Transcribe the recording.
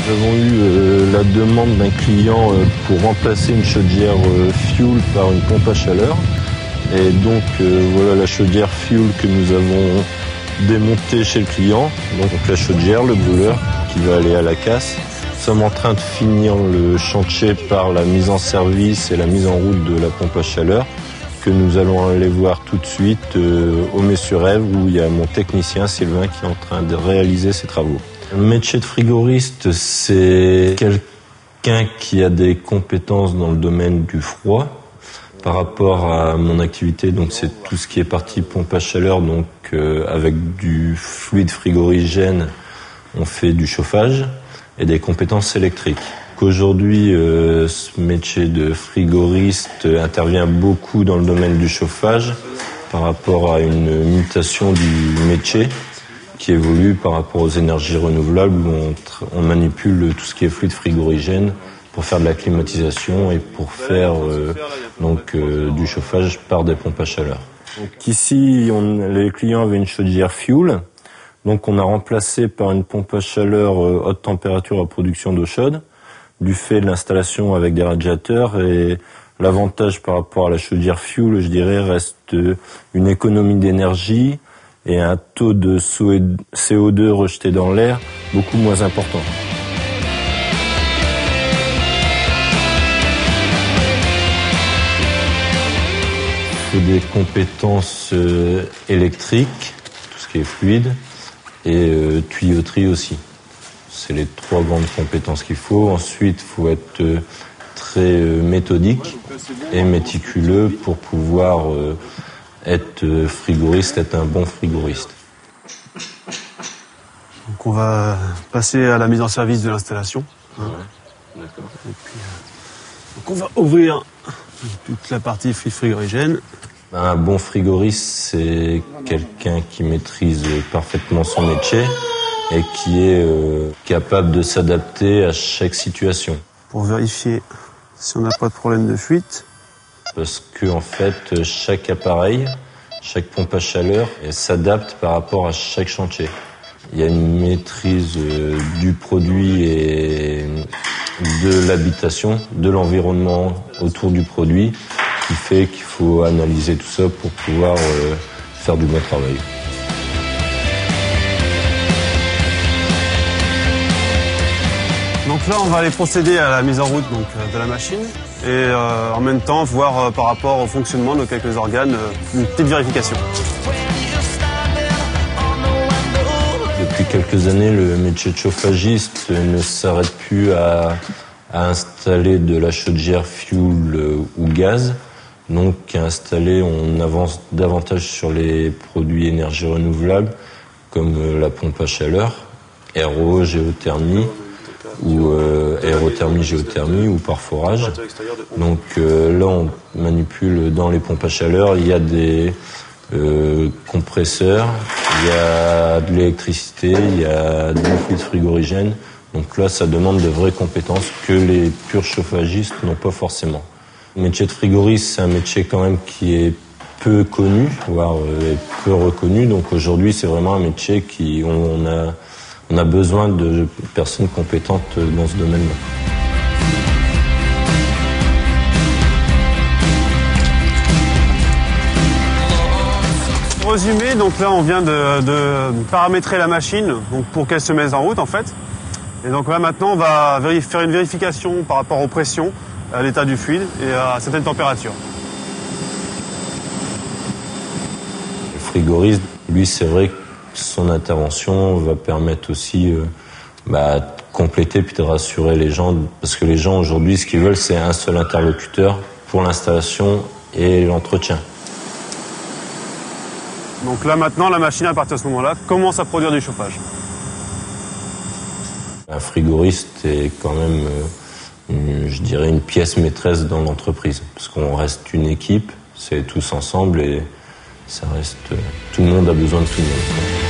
Nous avons eu la demande d'un client pour remplacer une chaudière fuel par une pompe à chaleur. Et donc voilà la chaudière fuel que nous avons démontée chez le client. Donc la chaudière, le brûleur qui va aller à la casse. Nous sommes en train de finir le chantier par la mise en service et la mise en route de la pompe à chaleur que nous allons aller voir tout de suite au Mets-sur-Ève où il y a mon technicien Sylvain qui est en train de réaliser ses travaux. Le métier de frigoriste, c'est quelqu'un qui a des compétences dans le domaine du froid. Par rapport à mon activité, donc c'est tout ce qui est partie pompe à chaleur, donc avec du fluide frigorigène, on fait du chauffage et des compétences électriques. Aujourd'hui, ce métier de frigoriste intervient beaucoup dans le domaine du chauffage par rapport à une mutation du métier qui évolue par rapport aux énergies renouvelables où on manipule tout ce qui est fluide frigorigène pour faire de la climatisation et pour faire du chauffage par des pompes à chaleur. Donc ici, les clients avaient une chaudière fuel, donc on a remplacé par une pompe à chaleur haute température à production d'eau chaude, du fait de l'installation avec des radiateurs. Et l'avantage par rapport à la chaudière fuel, je dirais, reste une économie d'énergie et un taux de CO2 rejeté dans l'air beaucoup moins important. Il faut des compétences électriques, tout ce qui est fluide, et tuyauterie aussi. C'est les 3 grandes compétences qu'il faut. Ensuite, il faut être très méthodique et méticuleux pour pouvoir être frigoriste, être un bon frigoriste. Donc on va passer à la mise en service de l'installation. Ouais, d'accord. Et puis, donc on va ouvrir toute la partie fluide frigorigène. Un bon frigoriste, c'est quelqu'un qui maîtrise parfaitement son métier et qui est capable de s'adapter à chaque situation. Pour vérifier si on n'a pas de problème de fuite. Parce que en fait, chaque appareil, chaque pompe à chaleur, elle s'adapte par rapport à chaque chantier. Il y a une maîtrise du produit et de l'habitation, de l'environnement autour du produit, qui fait qu'il faut analyser tout ça pour pouvoir faire du bon travail. Donc là, on va aller procéder à la mise en route de la machine et en même temps voir par rapport au fonctionnement de quelques organes une petite vérification. Depuis quelques années, le métier de chauffagiste ne s'arrête plus à installer de la chaudière fuel ou gaz. Donc à installer, on avance davantage sur les produits énergie renouvelable comme la pompe à chaleur, RO, géothermie ou aérothermie, géothermie ou par forage. Donc là, on manipule dans les pompes à chaleur, il y a des compresseurs, il y a de l'électricité, il y a de fluide frigorigène. Donc là, ça demande de vraies compétences que les purs chauffagistes n'ont pas forcément. Le métier de frigoriste, c'est un métier quand même qui est peu connu, voire peu reconnu. Donc aujourd'hui, c'est vraiment un métier qui on a besoin de personnes compétentes dans ce domaine-là. Pour résumer, donc là, on vient de paramétrer la machine donc pour qu'elle se mette en route en fait. Et donc là, maintenant, on va faire une vérification par rapport aux pressions, à l'état du fluide et à certaines températures. Le frigoriste, lui, c'est vrai que son intervention va permettre aussi de compléter puis de rassurer les gens. Parce que les gens, aujourd'hui, ce qu'ils veulent, c'est un seul interlocuteur pour l'installation et l'entretien. Donc là, maintenant, la machine, à partir de ce moment-là, commence à produire du chauffage. Un frigoriste est quand même, je dirais, une pièce maîtresse dans l'entreprise. Parce qu'on reste une équipe, c'est tous ensemble et ça reste... Tout le monde a besoin de tout le monde.